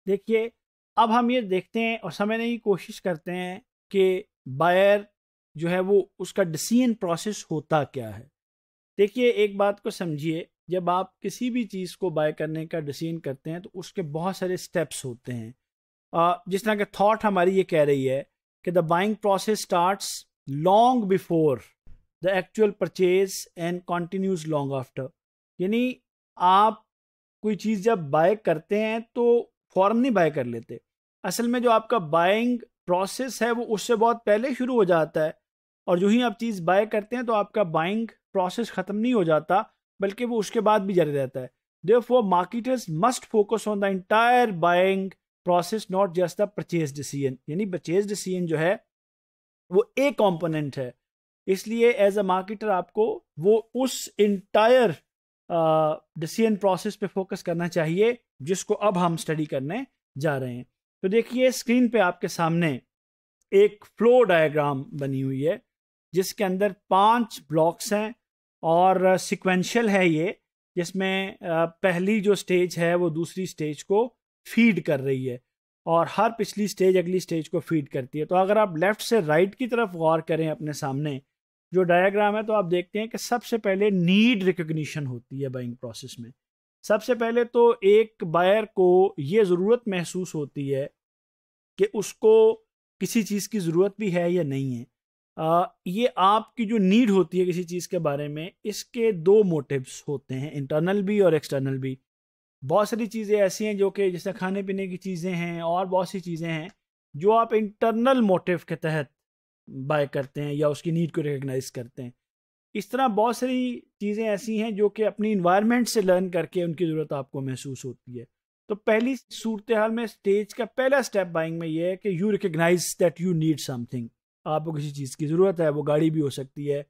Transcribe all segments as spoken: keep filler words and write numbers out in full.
देखिए, अब हम ये देखते हैं और समझने की कोशिश करते हैं कि बायर जो है वो उसका डिसीजन प्रोसेस होता क्या है। देखिए, एक बात को समझिए, जब आप किसी भी चीज़ को बाय करने का डिसीजन करते हैं तो उसके बहुत सारे स्टेप्स होते हैं। अ, जिस तरह के थॉट हमारी ये कह रही है कि the buying process starts long before the actual purchase and continues long after. यानी आप कोई चीज़ जब बाय करते हैं तो फौरन नहीं बाय कर लेते। असल में जो आपका बाइंग प्रोसेस है वो उससे बहुत पहले शुरू हो जाता है, और जो ही आप चीज़ बाय करते हैं तो आपका बाइंग प्रोसेस ख़त्म नहीं हो जाता, बल्कि वो उसके बाद भी जारी रहता है। Therefore marketers must focus on the entire buying process, not just the purchase decision. यानी परचेज डिसीजन जो है वो एक कंपोनेंट है, इसलिए एज अ मार्केटर आपको वो उस इंटायर डिसीजन प्रोसेस पे फोकस करना चाहिए जिसको अब हम स्टडी करने जा रहे हैं। तो देखिए, स्क्रीन पे आपके सामने एक फ्लो डायग्राम बनी हुई है जिसके अंदर पांच ब्लॉक्स हैं और सिक्वेंशियल है ये, जिसमें पहली जो स्टेज है वो दूसरी स्टेज को फीड कर रही है और हर पिछली स्टेज अगली स्टेज को फीड करती है। तो अगर आप लेफ्ट से राइट की तरफ गौर करें अपने सामने जो डायग्राम है, तो आप देखते हैं कि सबसे पहले नीड रिकॉग्निशन होती है बाइंग प्रोसेस में। सबसे पहले तो एक बायर को ये ज़रूरत महसूस होती है कि उसको किसी चीज़ की ज़रूरत भी है या नहीं है। आ, ये आपकी जो नीड होती है किसी चीज़ के बारे में, इसके दो मोटिव्स होते हैं, इंटरनल भी और एक्सटर्नल भी। बहुत सारी चीज़ें ऐसी हैं जो कि जैसे खाने पीने की चीज़ें हैं और बहुत सी चीज़ें हैं जो आप इंटरनल मोटिव के तहत बाय करते हैं या उसकी नीड को रिकग्नाइज करते हैं। इस तरह बहुत सारी चीज़ें ऐसी हैं जो कि अपनी इन्वायरमेंट से लर्न करके उनकी ज़रूरत आपको महसूस होती है। तो पहली सूरत हाल में स्टेज का पहला स्टेप बाइंग में ये है कि you recognize that you need something. आपको किसी चीज़ की ज़रूरत है, वो गाड़ी भी हो सकती है,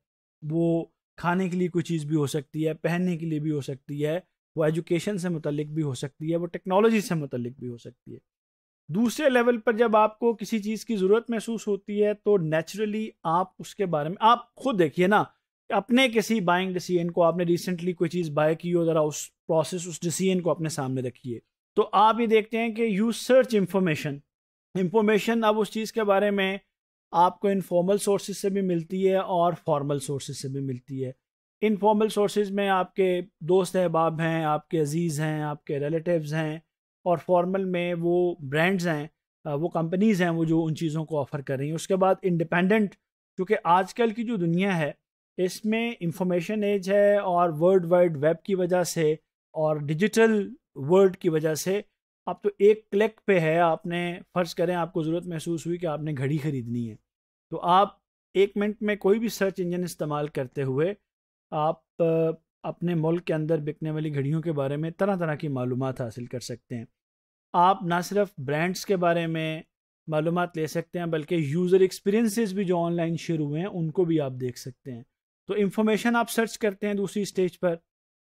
वो खाने के लिए कोई चीज़ भी हो सकती है, पहनने के लिए भी हो सकती है, वो एजुकेशन से मुतल्लिक भी हो सकती है, वो टेक्नोलॉजी से मुतल्लिक भी हो सकती है। दूसरे लेवल पर जब आपको किसी चीज़ की ज़रूरत महसूस होती है तो नेचुरली आप उसके बारे में, आप खुद देखिए ना, अपने किसी बाइंग डिसीजन को, आपने रिसेंटली कोई चीज़ बाय की हो, ज़रा उस प्रोसेस, उस डिसीजन को अपने सामने रखिए, तो आप ये देखते हैं कि यू सर्च इंफॉर्मेशन। इंफॉर्मेशन अब उस चीज़ के बारे में आपको इनफॉर्मल सोर्सेज से भी मिलती है और फॉर्मल सोर्सेज से भी मिलती है। इनफॉर्मल सोर्सेज में आपके दोस्त अहबाब हैं, आपके अजीज़ हैं, आपके रिलेटिव्स हैं, और फॉर्मल में वो ब्रांड्स हैं, वो कंपनीज़ हैं वो जो उन चीज़ों को ऑफ़र कर रही हैं। उसके बाद इंडिपेंडेंट, क्योंकि आजकल की जो दुनिया है इसमें इंफॉर्मेशन एज है और वर्ल्ड वाइड वेब की वजह से और डिजिटल वर्ल्ड की वजह से अब तो एक क्लिक पे है, आपने फ़र्ज़ करें आपको ज़रूरत महसूस हुई कि आपने घड़ी ख़रीदनी है, तो आप एक मिनट में कोई भी सर्च इंजन इस्तेमाल करते हुए आप अपने मुल्क के अंदर बिकने वाली घड़ियों के बारे में तरह तरह की मालूमात हासिल कर सकते हैं। आप ना सिर्फ ब्रांड्स के बारे में मालूमात ले सकते हैं बल्कि यूज़र एक्सपीरियंसेस भी जो ऑनलाइन शेयर हुए हैं उनको भी आप देख सकते हैं। तो इंफॉर्मेशन आप सर्च करते हैं दूसरी स्टेज पर।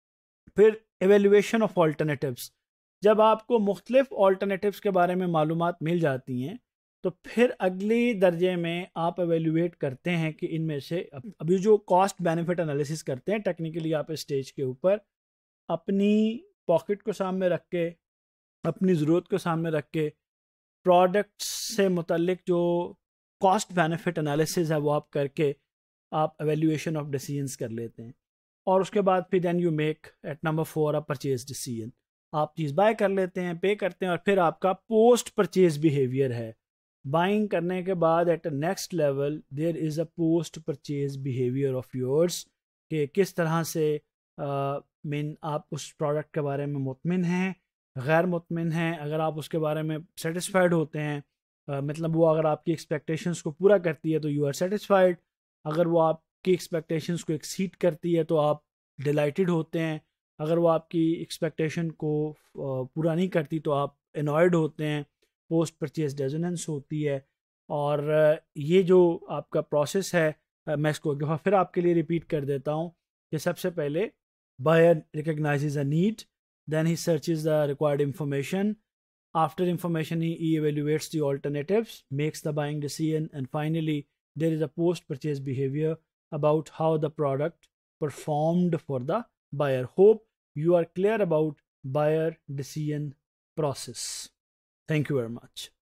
फिर एवेल्यूएशन ऑफ ऑल्टरनेटिव्स, जब आपको मुख्तलिफ ऑल्टरनेटिव्स के बारे में मालूमात मिल जाती हैं तो फिर अगले दर्जे में आप एवेल्यूएट करते हैं कि इनमें से अभी जो कॉस्ट बेनिफिट एनालिसिस करते हैं टेक्निकली, आप इस स्टेज के ऊपर अपनी पॉकेट को सामने रख के, अपनी ज़रूरत को सामने रख के, प्रोडक्ट्स से मुतल्लिक जो कॉस्ट बेनिफिट एनालिसिस है वो आप करके आप एवेल्यूएशन ऑफ डिसीजंस कर लेते हैं। और उसके बाद फिर then you make at number four a purchase decision. आप चीज़ बाय कर लेते हैं, पे करते हैं, और फिर आपका पोस्ट परचेज बिहेवियर है। बाइंग करने के बाद at a next level there is a post purchase behaviour of yours, कि किस तरह से मीन आप उस प्रोडक्ट के बारे में मुतमिन हैं, गैर मुतमिन हैं। अगर आप उसके बारे में सेटिस्फाइड होते हैं, uh, मतलब वो अगर आपकी एक्सपेक्टेशंस को पूरा करती है तो यू आर सेटिस्फाइड। अगर वो आपकी एक्सपेक्टेशंस को एक्सीड करती है तो आप डिलाइटेड होते हैं। अगर वो आपकी एक्सपेक्टेशन को पूरा नहीं करती तो आप एनॉयड होते हैं, पोस्ट परचेज डेजोनेंस होती है। और ये जो आपका प्रोसेस है, मैं इसको एक दफ़ा फिर आपके लिए रिपीट कर देता हूँ कि सबसे पहले buyer recognizes a need, then he searches the required information, after information he evaluates the alternatives, makes the buying decision, and finally there is a post purchase behavior about how the product performed for the buyer. Hope you are clear about buyer decision process. Thank you very much.